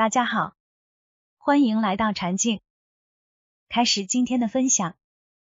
大家好，欢迎来到禅境。开始今天的分享。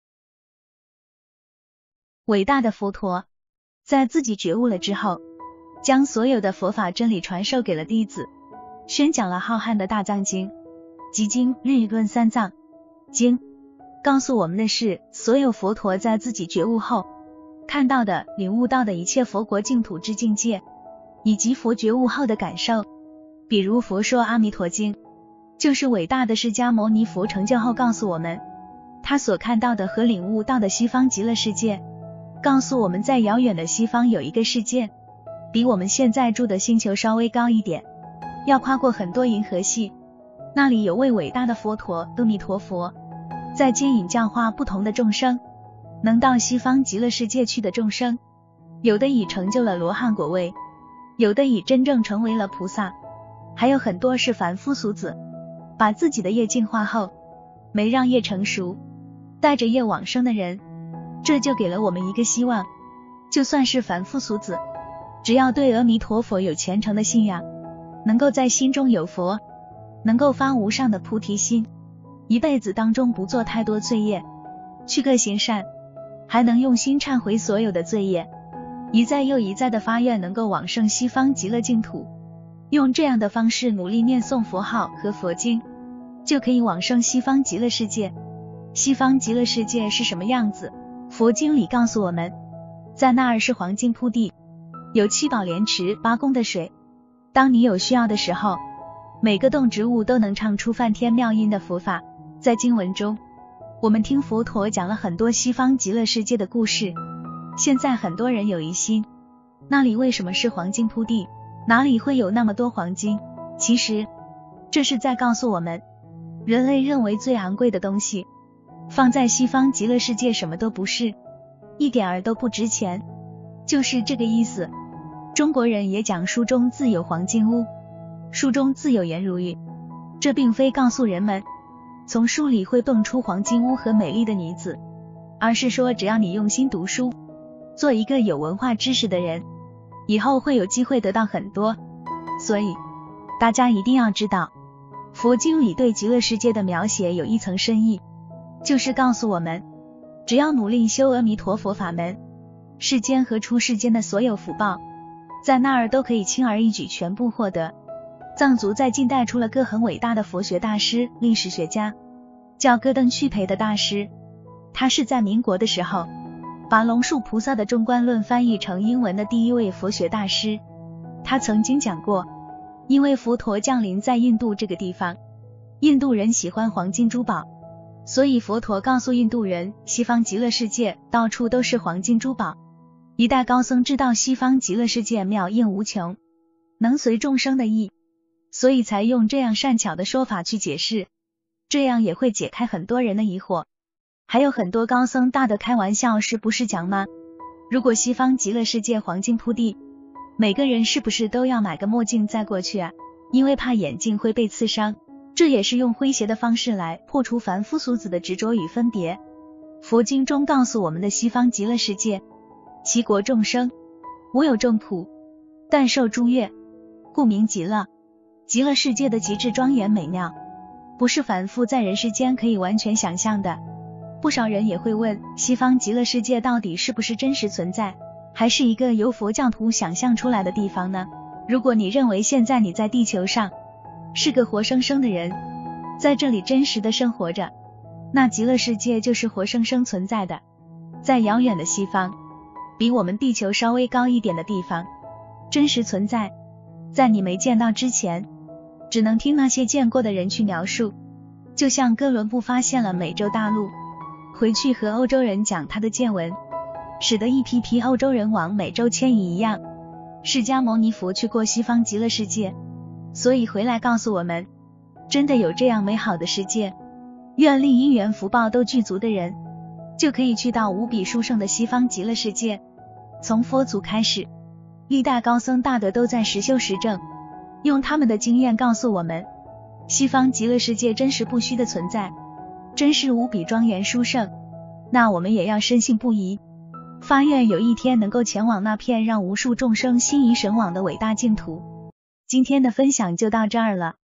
伟大的佛陀在自己觉悟了之后，将所有的佛法真理传授给了弟子，宣讲了浩瀚的大藏经、集经、日论三藏经。告诉我们的是，所有佛陀在自己觉悟后看到的、领悟到的一切佛国净土之境界，以及佛觉悟后的感受。比如《佛说阿弥陀经》，就是伟大的释迦牟尼佛成就后告诉我们他所看到的和领悟到的西方极乐世界，告诉我们在遥远的西方有一个世界，比我们现在住的星球稍微高一点，要跨过很多银河系，那里有位伟大的佛陀阿弥陀佛在接引教化不同的众生，能到西方极乐世界去的众生，有的已成就了罗汉果位，有的已真正成为了菩萨，还有很多是凡夫俗子，把自己的业净化后没让业成熟，带着业往生的人。这就给了我们一个希望，就算是凡夫俗子，只要对阿弥陀佛有虔诚的信仰，能够在心中有佛，能够发无上的菩提心，一辈子当中不做太多罪业，去各行善，还能用心忏悔所有的罪业，一再又一再的发愿能够往生西方极乐净土，用这样的方式努力念诵佛号和佛经，就可以往生西方极乐世界。西方极乐世界是什么样子？佛经里告诉我们，在那儿是黄金铺地，有7宝莲池8宫的水，当你有需要的时候，每个动植物都能唱出梵天妙音的佛法。在经文中，我们听佛陀讲了很多西方极乐世界的故事。现在很多人有疑心，那里为什么是黄金铺地？哪里会有那么多黄金？其实这是在告诉我们，人类认为最昂贵的东西放在西方极乐世界什么都不是，一点儿都不值钱，就是这个意思。中国人也讲书中自有黄金屋，书中自有颜如玉，这并非告诉人们从书里会蹦出黄金屋和美丽的女子，而是说只要你用心读书，做一个有文化知识的人，以后会有机会得到很多。所以大家一定要知道，佛经里对极乐世界的描写有一层深意，就是告诉我们，只要努力修阿弥陀佛法门，世间和出世间的所有福报，在那儿都可以轻而易举全部获得。藏族在近代出了个很伟大的佛学大师、历史学家，叫戈登绪培的大师。他是在民国的时候把龙树菩萨的中观论翻译成英文的第一位佛学大师。他曾经讲过，因为佛陀降临在印度这个地方，印度人喜欢黄金珠宝，所以佛陀告诉印度人，西方极乐世界到处都是黄金珠宝。一代高僧知道西方极乐世界妙应无穷，能随众生的意，所以才用这样善巧的说法去解释，这样也会解开很多人的疑惑。还有很多高僧大的开玩笑，是不是讲吗？如果西方极乐世界黄金铺地，每个人是不是都要买个墨镜再过去啊？因为怕眼镜会被刺伤。这也是用诙谐的方式来破除凡夫俗子的执着与分别。佛经中告诉我们的西方极乐世界，其国众生无有众苦，但受诸乐，故名极乐。极乐世界的极致庄严美妙，不是凡夫在人世间可以完全想象的。不少人也会问，西方极乐世界到底是不是真实存在，还是一个由佛教徒想象出来的地方呢？如果你认为现在你在地球上是个活生生的人，在这里真实的生活着，那极乐世界就是活生生存在的。在遥远的西方，比我们地球稍微高一点的地方，真实存在。在你没见到之前，只能听那些见过的人去描述。就像哥伦布发现了美洲大陆，回去和欧洲人讲他的见闻，使得一批批欧洲人往美洲迁移一样，释迦牟尼佛去过西方极乐世界，所以回来告诉我们，真的有这样美好的世界。愿力因缘福报都具足的人，就可以去到无比殊胜的西方极乐世界。从佛祖开始，历代高僧大德都在实修实证，用他们的经验告诉我们，西方极乐世界真实不虚的存在，真是无比庄严殊胜。那我们也要深信不疑，发愿有一天能够前往那片让无数众生心仪神往的伟大净土。今天的分享就到这儿了，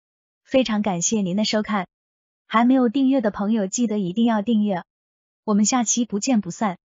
非常感谢您的收看，还没有订阅的朋友记得一定要订阅，我们下期不见不散。